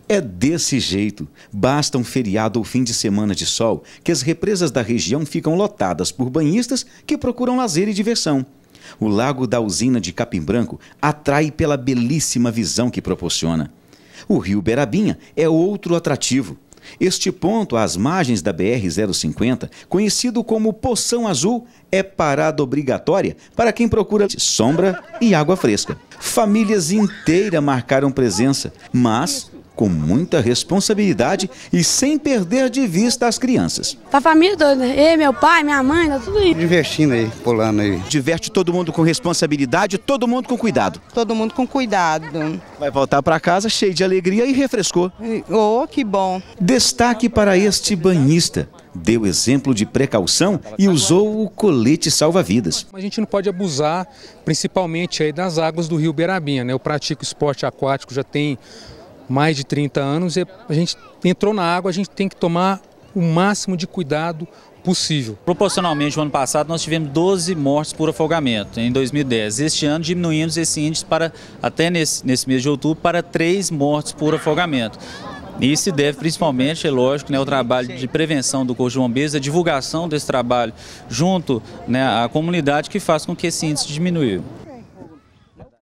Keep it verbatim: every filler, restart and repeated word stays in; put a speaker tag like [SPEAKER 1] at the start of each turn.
[SPEAKER 1] É desse jeito. Basta um feriado ou fim de semana de sol que as represas da região ficam lotadas por banhistas que procuram lazer e diversão. O lago da usina de Capim Branco atrai pela belíssima visão que proporciona. O rio Berabinha é outro atrativo. Este ponto, às margens da B R zero cinquenta, conhecido como Poção Azul, é parada obrigatória para quem procura sombra e água fresca. Famílias inteiras marcaram presença, mas com muita responsabilidade e sem perder de vista as crianças.
[SPEAKER 2] Pra família toda, eu, meu pai, minha mãe, tá tudo aí.
[SPEAKER 3] Divertindo aí, pulando aí.
[SPEAKER 1] Diverte todo mundo com responsabilidade, todo mundo com cuidado.
[SPEAKER 4] Todo mundo com cuidado.
[SPEAKER 1] Vai voltar para casa cheio de alegria e refrescou.
[SPEAKER 4] Oh, que bom.
[SPEAKER 1] Destaque para este banhista. Deu exemplo de precaução e usou o colete salva-vidas.
[SPEAKER 5] A gente não pode abusar, principalmente aí das águas do rio Berabinha, né? Eu pratico esporte aquático já tem mais de trinta anos e a gente entrou na água, a gente tem que tomar o máximo de cuidado possível.
[SPEAKER 6] Proporcionalmente, no ano passado, nós tivemos doze mortes por afogamento, em dois mil e dez. Este ano, diminuímos esse índice para, até nesse, nesse mês de outubro, para três mortes por afogamento. E se deve principalmente, é lógico, né, ao trabalho de prevenção do Corpo de Bombeiros, a divulgação desse trabalho junto, né, à comunidade que faz com que esse índice diminua.